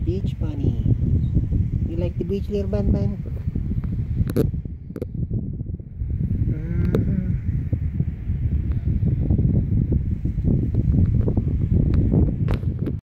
beach bunny. You like the beach, little Ban Ban?